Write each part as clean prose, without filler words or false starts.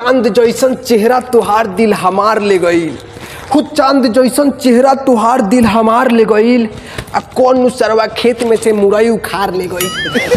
चांद जैसन चेहरा तुहार दिल हमार ले गईल, खुद चांद जैसन चेहरा तुहार दिल हमार ले गईल। आ कौन नुसरवा खेत में से मुरई उखाड़ ले गई।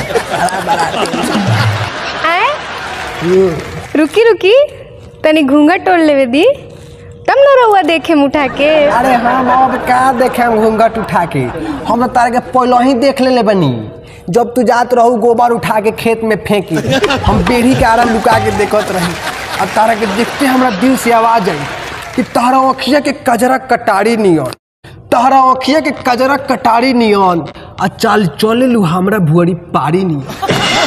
रुकी रुकी तनी घूंघट टोल लेवे दी तब न रहुआ देखे उठा के। अरे हम अब का देखे घूंघट उठा के, हम तारा के पहले ही देख ले बनी। जब तू जात रहू गोबर उठा के खेत में फेंकी, हम बेड़ी के आरा लुका के देखत रही। अब तारा के देखते हमरा दिल से आवाज आई कि तारा अखिया के कजरा कटारी नियन, तारा अखिया के कजरा कटारी नियन आ चाल चले लू हमरा भुअरी पारी नियन।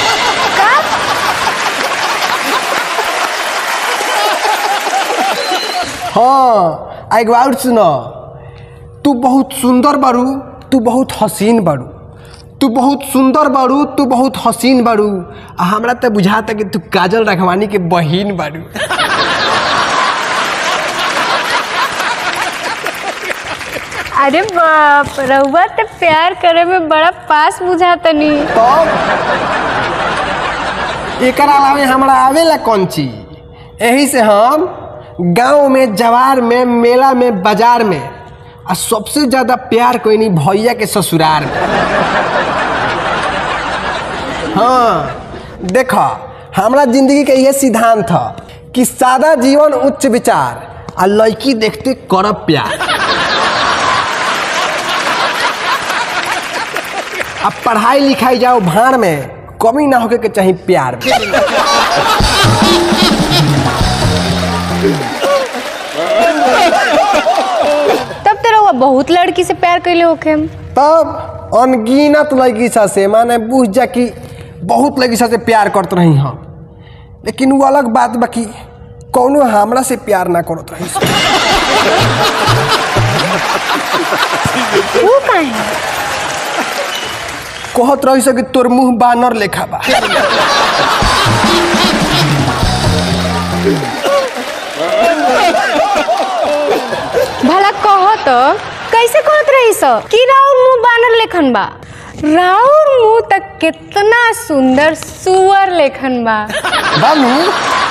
हाँ एक बार सुनो, तू बहुत सुंदर बारू, तू बहुत हसीन बारू, तू बहुत सुंदर बारू, तू बहुत हसीन बारू। आ हमरा तो बुझाता कि तू काजल रखवानी के बहिन बारू। अरे बाप, रहुआ तो प्यार करे में बड़ा पास बुझाता नहीं। तो एकर अलावे हमरा आवेला कौन चीज? यही से हम गांव में, जवार में, मेला में, बाजार में आ सबसे ज्यादा प्यार कोई नहीं भैया के ससुराल में। हाँ देखा, हमरा जिंदगी का यह सिद्धांत था कि सादा जीवन उच्च विचार आ लड़की देखते करब प्यार। अब पढ़ाई लिखाई जाओ भाड़ में, कमी ना होके के चाहिए प्यार में। तब तो रहुआ बहुत लड़की से प्यार कैले होके हम। तब अनगिनत लड़की से माने बुझ जा कि बहुत लड़की से प्यार करते रही हम, लेकिन वो अलग बात बाकी कौनो हमरा से प्यार ना करत रही। वो काहे? कहत रही कि तोर मुंह बानर लेखा बा। भला कहो तो कैसे कहत रही सो कि राउर मुंह बानर लेखन बा? राउर मुंह तक कितना सुंदर सुअर लेखन बा। बानू